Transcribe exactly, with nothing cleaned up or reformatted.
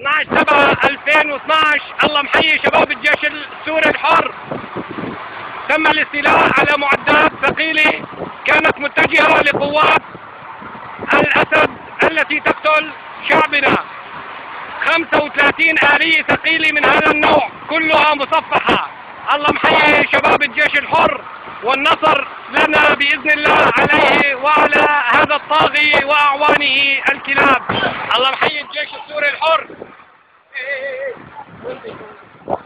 اثنعش سبعة ألفين واثنعش. الله محيي شباب الجيش السوري الحر. تم الاستيلاء على معدات ثقيلة كانت متجهة لقوات الأسد التي تقتل شعبنا. خمسة وثلاثين آلية ثقيلة من هذا النوع كلها مصفحة. الله محيي شباب الجيش الحر، والنصر لنا بإذن الله عليه وعلى هذا الطاغي وأعوانه الكلاب. الله محيي الجيش السوري الحر.